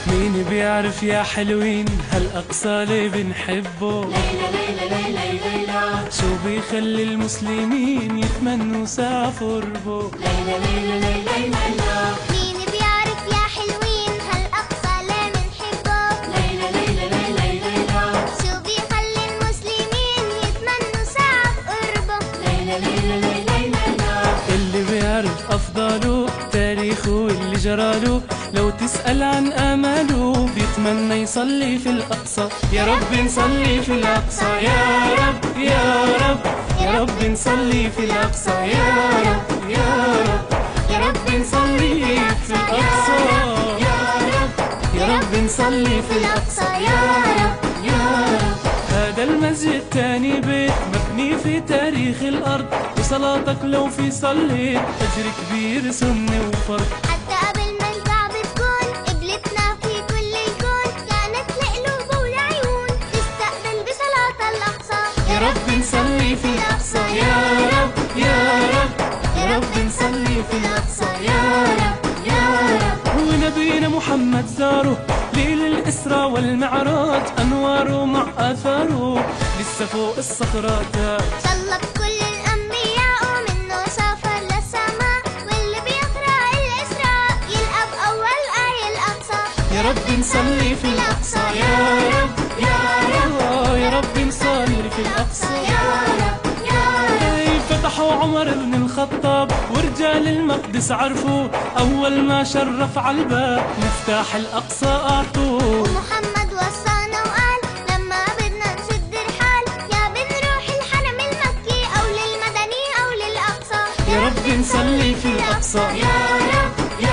مين بيعرف يا حلوين هالأقصى اللي بنحبه؟ ليلى ليلى ليلى ليلى شو بيخلي المسلمين يتمنوا سافر بو؟ ليلى ليلى ليلى ليلى مين بيعرف يا حلوين هالأقصى اللي بنحبه؟ ليلى ليلى ليلى ليلى شو بيخلي المسلمين يتمنوا ساعة بقربه؟ ليلى ليلى ليلى ليلى اللي بيعرف أفضاله تاريخه واللي جراله، لو تسأل عن آماله بيتمنى يصلي في الأقصى. يا رب نصلي في الأقصى يا رب يا رب، يا رب نصلي في الأقصى يا رب يا رب، يا رب نصلي في الأقصى يا رب يا رب نصلي في الأقصى يا رب يا رب. هذا المسجد تاني بيت مبني في تاريخ الأرض، وصلاتك لو في صليت أجر كبير سنة وفرض. حتى قبل ما الكعبة تكون قبلتنا في كل الكون، كانت لقلوب والعيون تستقبل بصلاة الأقصى. يا رب نصلي في الأقصى يا رب يا رب، يا رب نصلي في الأقصى يا رب يا رب. ونبينا محمد زاره ليل الإسراء والمعراج، أنواره مع آثاره لسه فوق الصخرات. صلى بكل الأنبياء ومنه سافر للسماء، واللي بيقرأ الإسراء يلقى بأول آية الأقصى. يا رب نصلي في الأقصى يا رب يا رب، يا رب نصلي في الأقصى يا رب يا رب. فتحوا عمر بن الخطاب ورجال المقدس عرفوا، أول ما شرف على الباب مفتاح الأقصى أعطوه. ومحمد وصانا وقال لما بدنا نشد الحال، يا بنروح الحرم المكي أو للمدني أو للأقصى. يا رب نصلي في الأقصى يا رب يا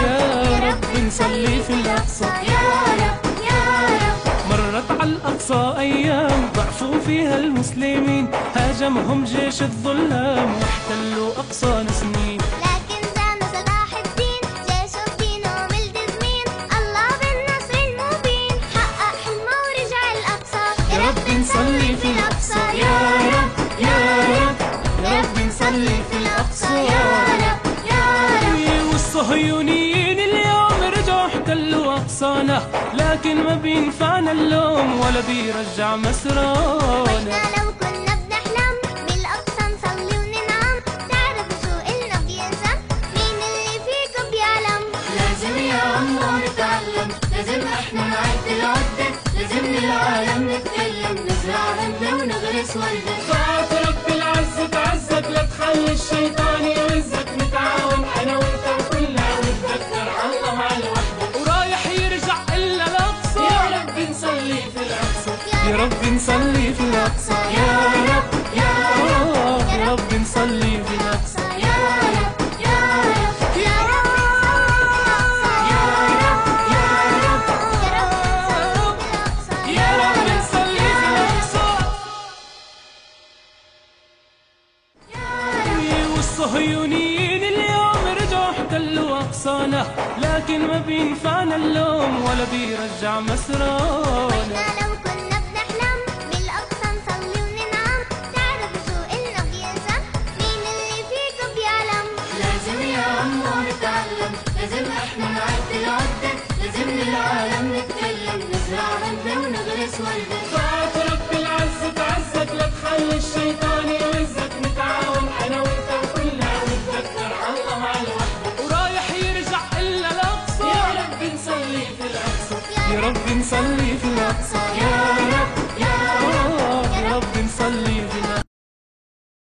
يا رب نصلي في الأقصى يا رب يا رب. مرت على الأقصى أيام ضعفوا فيها المسلمين، هاجمهم جيش الظلام واحتلوا أقصانا سنين. لكن زان صلاح الدين جيشه بدينهم التزمين، الله بالنصر المبين حقق حلمه ورجع الأقصى. يا رب نصلي في الأقصى يا رب يا رب، يا رب نصلي في الأقصى يا رب يا رب. والصهيونيين اليوم رجعوا احتلوا أقصانا، لكن ما بينفعنا اللوم ولا بيرجع مسرانا. وإحنا لو كنا بنحلم بالأقصى نصلي وننعم، تعرفوا شو إلنا بينزم؟ مين اللي فيكم بيعلم؟ لازم يا عمو نتعلم، لازم احنا نعد العدة، لازم للعالم نتكلم، نزرع غنة ونغرس وردة. طاعة رب العز تعزك، لا تخلي الشيطان يوزك، نتعاون انا وانت وكلنا ونتذكر الله مع الوحدة، ورايح يرجع الا الاقصى. يا رب نصلي في الأقصى يا رب نصلي في الاقصى يا رب يا رب يا رب نصلي في الاقصى يا رب يا رب يا رب يا رب يا رب يا رب نصلي في الاقصى. والصهيونيين اليوم رجعوا احتلوا أقصانا، لكن ما بينفعنا اللوم ولا بيرجع مسرانا. وإحنا لو كنا بنحلم بالأقصى نصلي وننعم، تعرفوا شو إلنا بينزم؟ مين اللي فيكم بيعلم؟ لازم يا عمو نتعلم، لازم احنا نعد العدة، لازم للعالم نتكلم، نزرع غنة ونغرس وردة. طاعة رب العز تعزك، لا تخلي الشيطان يوزك، نتعاون أنا وأنت وكلنا ونتذكر الله مع الوحدة، ورايح يرجع إلا الأقصى. يا رب نصلي في الأقصى يا رب نصلي في الأقصى يا رب يا